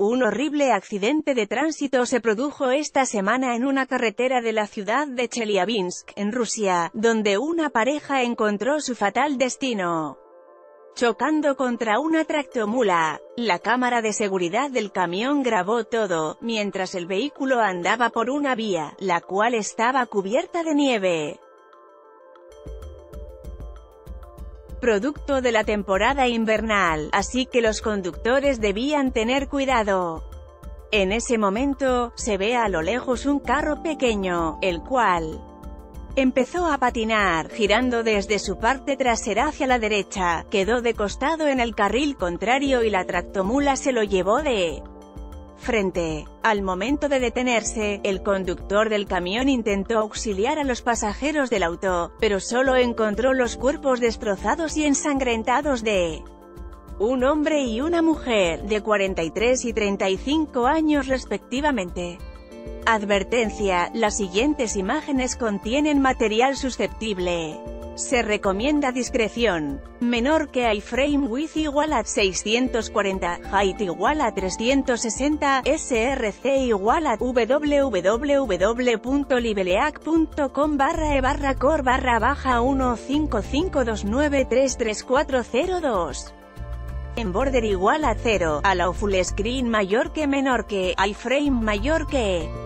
Un horrible accidente de tránsito se produjo esta semana en una carretera de la ciudad de Chelyabinsk, en Rusia, donde una pareja encontró su fatal destino chocando contra una tractomula. La cámara de seguridad del camión grabó todo, mientras el vehículo andaba por una vía, la cual estaba cubierta de nieve. Producto de la temporada invernal, así que los conductores debían tener cuidado. En ese momento, se ve a lo lejos un carro pequeño, el cual empezó a patinar, girando desde su parte trasera hacia la derecha, quedó de costado en el carril contrario y la tractomula se lo llevó de frente. Al momento de detenerse, el conductor del camión intentó auxiliar a los pasajeros del auto, pero solo encontró los cuerpos destrozados y ensangrentados de un hombre y una mujer, de 43 y 35 años respectivamente. Advertencia: las siguientes imágenes contienen material susceptible. Se recomienda discreción. Menor que iframe width igual a 640, height igual a 360, src igual a www.liveleac.com/e/core/15529333402. En border igual a 0, allow full screen mayor que menor que, iframe mayor que.